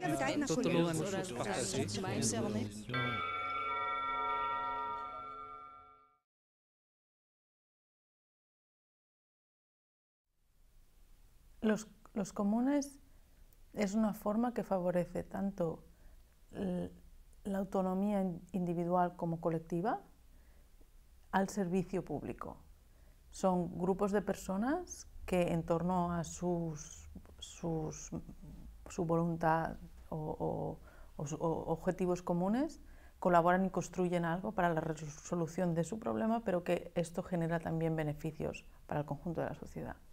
Los comunes es una forma que favorece tanto la autonomía individual como colectiva al servicio público. Son grupos de personas que en torno a su voluntad o objetivos comunes colaboran y construyen algo para la resolución de su problema, pero que esto genera también beneficios para el conjunto de la sociedad.